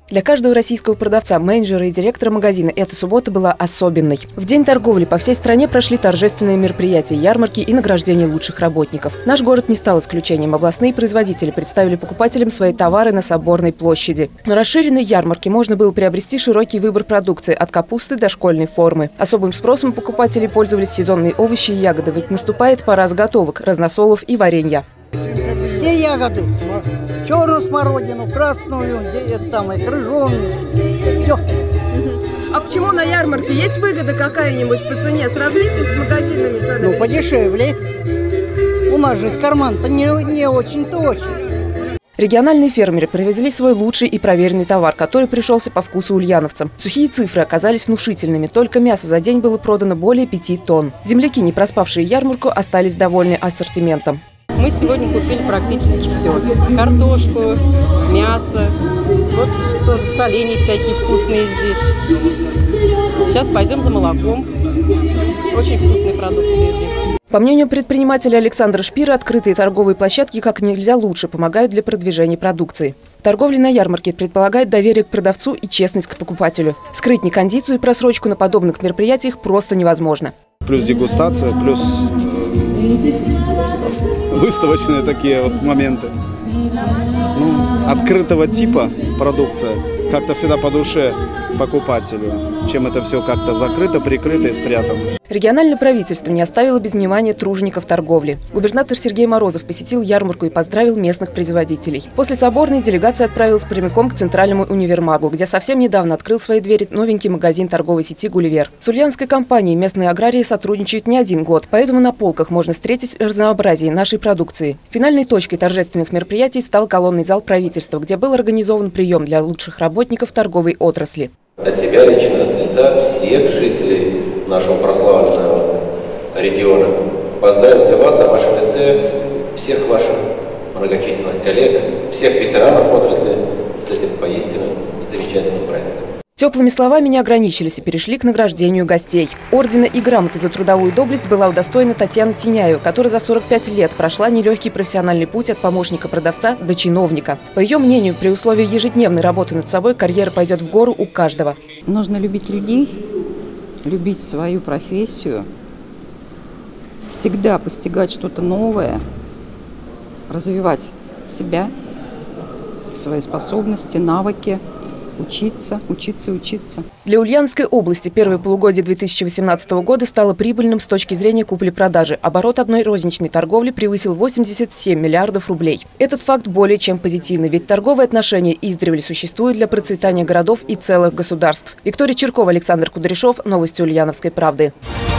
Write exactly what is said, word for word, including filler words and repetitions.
Для каждого российского продавца, менеджера и директора магазина эта суббота была особенной. В день торговли по всей стране прошли торжественные мероприятия, ярмарки и награждение лучших работников. Наш город не стал исключением. Областные производители представили покупателям свои товары на Соборной площади. На расширенной ярмарке можно было приобрести широкий выбор продукции от капусты до школьной формы. Особым спросом покупатели пользовались сезонные овощи и ягоды, ведь наступает пора заготовок, разносолов и варенья. Все ягоды. Черную смородину, красную, там, и крыжовную. Все. А почему на ярмарке есть выгода какая-нибудь по цене? Сравнитесь с магазинами ценами. Ну, подешевле. У нас же карман-то не, не очень-то очень. Региональные фермеры привезли свой лучший и проверенный товар, который пришелся по вкусу ульяновцам. Сухие цифры оказались внушительными. Только мяса за день было продано более пяти тонн. Земляки, не проспавшие ярмарку, остались довольны ассортиментом. Мы сегодня купили практически все. Картошку, мясо, вот тоже соленья всякие вкусные здесь. Сейчас пойдем за молоком. Очень вкусные продукции здесь. По мнению предпринимателя Александра Шпира, открытые торговые площадки как нельзя лучше помогают для продвижения продукции. Торговля на ярмарке предполагает доверие к продавцу и честность к покупателю. Скрыть некондицию и просрочку на подобных мероприятиях просто невозможно. Плюс дегустация, плюс выставочные такие вот моменты. Ну, открытого типа продукция как-то всегда по душе покупателю, чем это все как-то закрыто, прикрыто и спрятано. Региональное правительство не оставило без внимания тружеников торговли. Губернатор Сергей Морозов посетил ярмарку и поздравил местных производителей. После Соборной делегация отправилась прямиком к Центральному универмагу, где совсем недавно открыл свои двери новенький магазин торговой сети «Гулливер». С ульяновской компанией местные аграрии сотрудничают не один год, поэтому на полках можно встретить разнообразие нашей продукции. Финальной точкой торжественных мероприятий стал колонный зал правительства, где был организован прием для лучших работников торговой отрасли. От себя лично, от лица всех жителей нашего прославленного региона поздравить вас, а в вашем лице всех ваших многочисленных коллег, всех ветеранов отрасли с этим поистине замечательным праздником. Теплыми словами не ограничились и перешли к награждению гостей. Ордена и грамоты за трудовую доблесть была удостоена Татьяна Тиняева, которая за сорок пять лет прошла нелегкий профессиональный путь от помощника продавца до чиновника. По ее мнению, при условии ежедневной работы над собой карьера пойдет в гору у каждого. Нужно любить людей, любить свою профессию, всегда постигать что-то новое, развивать себя, свои способности, навыки. Учиться, учиться, учиться. Для Ульяновской области первое полугодие две тысячи восемнадцатого года стало прибыльным с точки зрения купли-продажи. Оборот одной розничной торговли превысил восемьдесят семь миллиардов рублей. Этот факт более чем позитивный, ведь торговые отношения издревле существуют для процветания городов и целых государств. Виктория Чиркова, Александр Кудряшов. Новости Ульяновской правды.